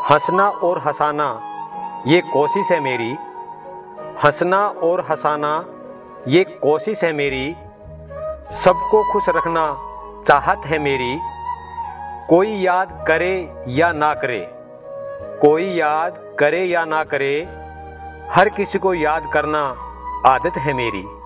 हंसना और हंसाना ये कोशिश है मेरी, हंसना और हंसाना ये कोशिश है मेरी, सबको खुश रखना चाहत है मेरी। कोई याद करे या ना करे, कोई याद करे या ना करे, हर किसी को याद करना आदत है मेरी।